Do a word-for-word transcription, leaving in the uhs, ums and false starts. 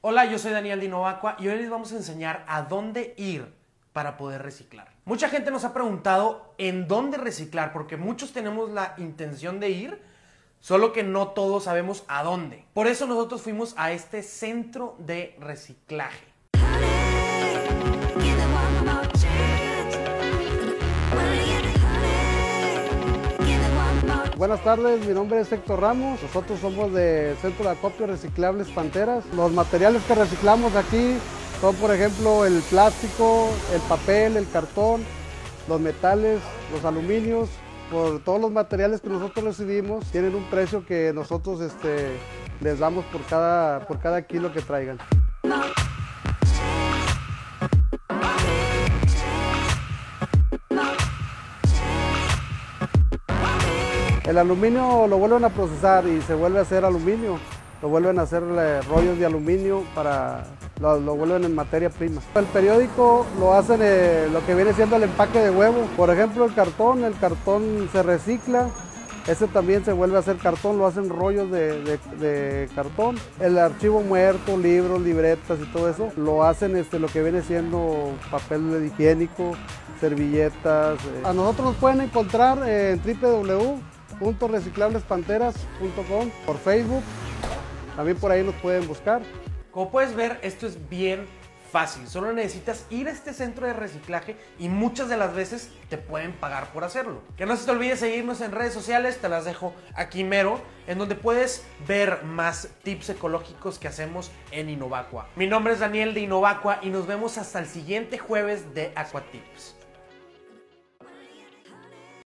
Hola, yo soy Daniel de Innovacua y hoy les vamos a enseñar a dónde ir para poder reciclar. Mucha gente nos ha preguntado en dónde reciclar porque muchos tenemos la intención de ir, solo que no todos sabemos a dónde. Por eso nosotros fuimos a este centro de reciclaje. Buenas tardes, mi nombre es Héctor Ramos, nosotros somos de Centro de Acopio Reciclables Panteras. Los materiales que reciclamos aquí son, por ejemplo, el plástico, el papel, el cartón, los metales, los aluminios. Por todos los materiales que nosotros recibimos tienen un precio que nosotros este, les damos por cada, por cada kilo que traigan. El aluminio lo vuelven a procesar y se vuelve a hacer aluminio, lo vuelven a hacer rollos de aluminio para lo, lo vuelven en materia prima. El periódico lo hacen eh, lo que viene siendo el empaque de huevo. Por ejemplo, el cartón, el cartón se recicla, ese también se vuelve a hacer cartón, lo hacen rollos de, de, de cartón. El archivo muerto, libros, libretas y todo eso, lo hacen este, lo que viene siendo papel higiénico, servilletas. Eh. A nosotros nos pueden encontrar en doble u doble u doble u punto reciclables panteras punto com, por Facebook, también por ahí nos pueden buscar. Como puedes ver, esto es bien fácil, solo necesitas ir a este centro de reciclaje y muchas de las veces te pueden pagar por hacerlo. Que no se te olvide seguirnos en redes sociales, te las dejo aquí mero, en donde puedes ver más tips ecológicos que hacemos en Innovacua. Mi nombre es Daniel de Innovacua y nos vemos hasta el siguiente jueves de Aquatips.